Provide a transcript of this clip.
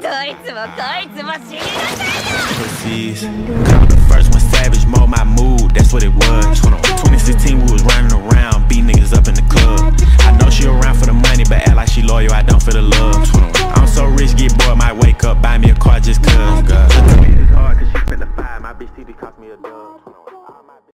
Pussies. First one savage, mold my mood, that's what it was. 2016 we was running around, beat niggas up in the club. I know she around for the money, but act like she loyal, I don't for the love. I'm so rich, get bored, might wake up, buy me a car just cause. It's hard cause she spent the 5, my bitch TV cost me a dub.